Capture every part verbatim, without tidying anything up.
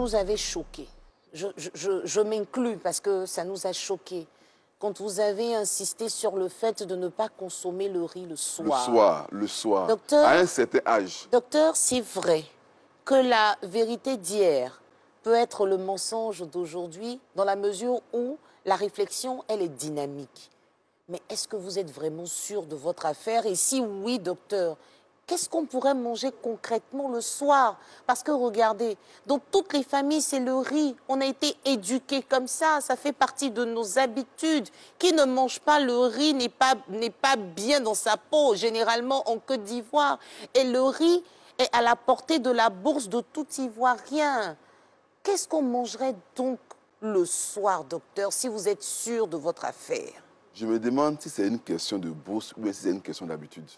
nous avait choqués. Je, je, je, je m'inclus parce que ça nous a choqués. Quand vous avez insisté sur le fait de ne pas consommer le riz le soir. Le soir, le soir, docteur, à un certain âge. Docteur, c'est vrai que la vérité d'hier peut être le mensonge d'aujourd'hui dans la mesure où la réflexion, elle est dynamique. Mais est-ce que vous êtes vraiment sûr de votre affaire? Et si oui, docteur, qu'est-ce qu'on pourrait manger concrètement le soir? Parce que regardez, dans toutes les familles, c'est le riz. On a été éduqués comme ça, ça fait partie de nos habitudes. Qui ne mange pas le riz n'est pas, n'est pas bien dans sa peau, généralement en Côte d'Ivoire. Et le riz est à la portée de la bourse de tout Ivoirien. Qu'est-ce qu'on mangerait donc le soir, docteur, si vous êtes sûr de votre affaire? Je me demande si c'est une question de bourse ou si c'est une question d'habitude.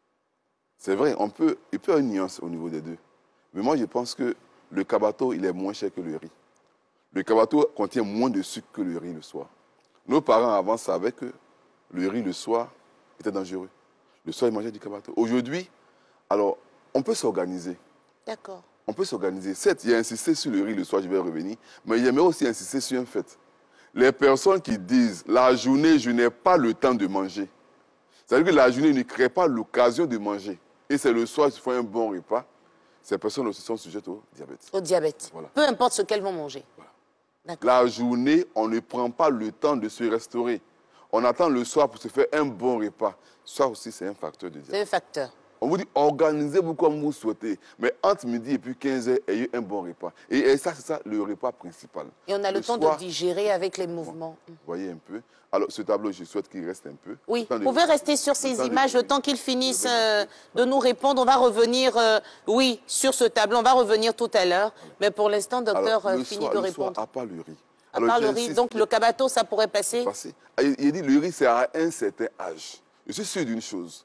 C'est vrai, on peut, il peut y avoir une nuance au niveau des deux. Mais moi, je pense que le kabato, il est moins cher que le riz. Le kabato contient moins de sucre que le riz le soir. Nos parents avant savaient que le riz le soir était dangereux. Le soir, ils mangeaient du kabato. Aujourd'hui, alors, on peut s'organiser. D'accord. On peut s'organiser. Certes, il y a insisté sur le riz le soir, je vais revenir, mais j'aimerais aussi insister sur un fait. Les personnes qui disent « la journée, je n'ai pas le temps de manger », c'est-à-dire que la journée ne crée pas l'occasion de manger, et c'est le soir qu'ils font un bon repas, ces personnes aussi sont sujettes au diabète. Au diabète. Voilà. Peu importe ce qu'elles vont manger. Voilà. La journée, on ne prend pas le temps de se restaurer. On attend le soir pour se faire un bon repas. Ça aussi, c'est un facteur de diabète. C'est un facteur. On vous dit, organisez-vous comme vous souhaitez. Mais entre midi et puis quinze heures, ayez un bon repas. Et, et ça, c'est ça le repas principal. Et on a le, le temps soir, de digérer avec les mouvements. Vous voyez un peu. Alors, ce tableau, je souhaite qu'il reste un peu. Oui, vous pouvez de... rester sur ces images le temps qu'ils finissent euh, de nous répondre. On va revenir, euh, oui, sur ce tableau. On va revenir tout à l'heure. Mais pour l'instant, docteur, Alors, finit soir, de le répondre. Soir, à part le riz. À Alors, part le riz, donc le kabato, ça pourrait passer, passer. Il, il dit le riz, c'est à un certain âge. Je suis sûr d'une chose.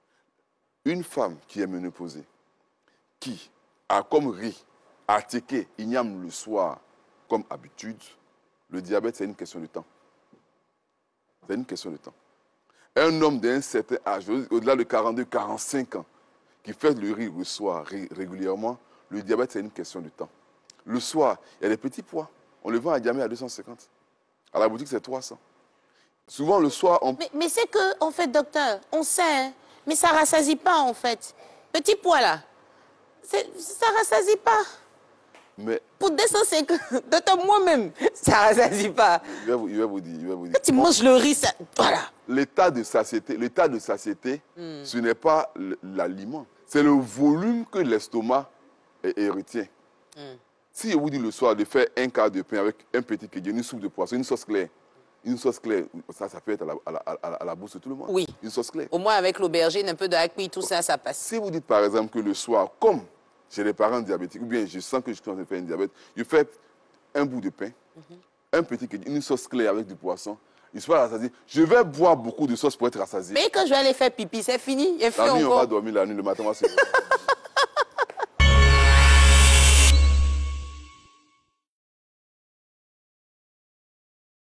Une femme qui est ménopausée, qui a comme riz, attiqué, igname le soir, comme habitude, le diabète, c'est une question de temps. C'est une question de temps. Un homme d'un certain âge, au-delà de quarante-deux, quarante-cinq ans, qui fait le riz le soir régulièrement, le diabète, c'est une question de temps. Le soir, il y a des petits pois. On le vend à Diamé à deux cent cinquante. À la boutique, c'est trois cents. Souvent, le soir, on... Mais, mais c'est que, en fait, docteur, on sait, hein, mais ça ne rassasie pas, en fait. Petit pois, là, ça ne rassasie pas. Mais... Pour deux cent cinquante, docteur, moi-même, ça ne rassasie pas. Je vais vous, je vais vous dire, je vais vous dire. Quand tu manges le riz, ça... Voilà. L'état de satiété, l'état de satiété, mm. ce n'est pas l'aliment. C'est le volume que l'estomac retient. Mm. Si je vous dis le soir de faire un quart de pain avec un petit kédiou, une soupe de poisson, une sauce claire, une sauce claire, ça, ça peut être à la, à, la, à, la, à la bouche de tout le monde. Oui. Une sauce claire. Au moins avec l'aubergine, un peu d'accueil, tout ça, ça passe. Si vous dites par exemple que le soir, comme j'ai des parents diabétiques, ou bien je sens que je suis en train de faire un diabète, je fais un bout de pain, mm-hmm. un petit kédiou, une sauce claire avec du poisson, il soit rassasié. Je vais boire beaucoup de sauce pour être rassasié. Mais quand je vais aller faire pipi, c'est fini. Il est fait la nuit, encore. on va dormir la nuit, le matin, on va se...